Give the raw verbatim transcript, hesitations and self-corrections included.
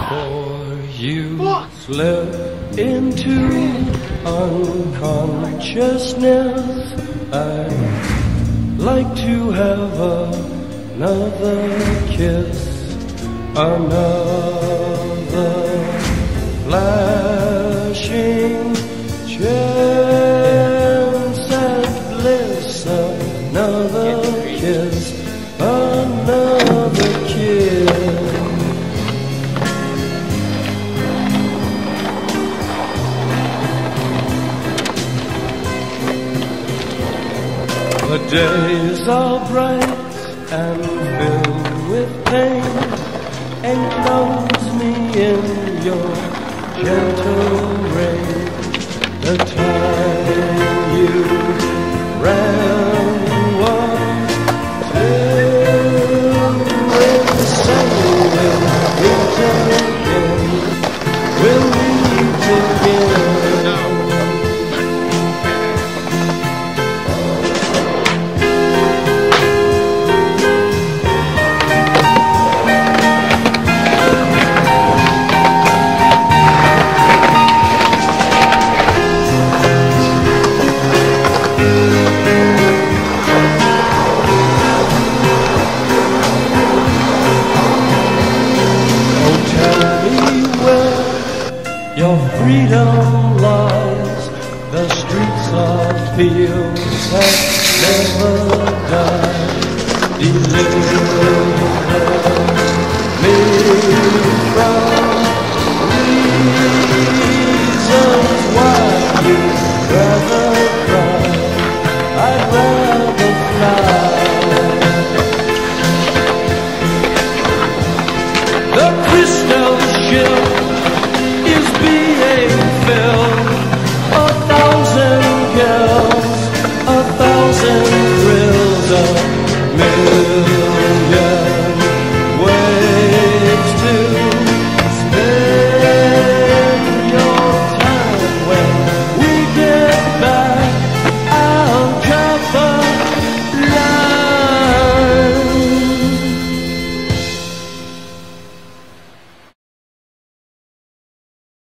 Before you slip into unconsciousness, I'd like to have another kiss, another flashing chance at bliss, another kiss, another kiss. The days are bright and filled with pain, enclose me in your gentle rain. The time you ran was till when the sun will meet again, we'll meet again. Your freedom lies, the streets of fields that never die. Deliver me from reasons why you'd rather cry, I'd rather fly. The crystal ship is being filled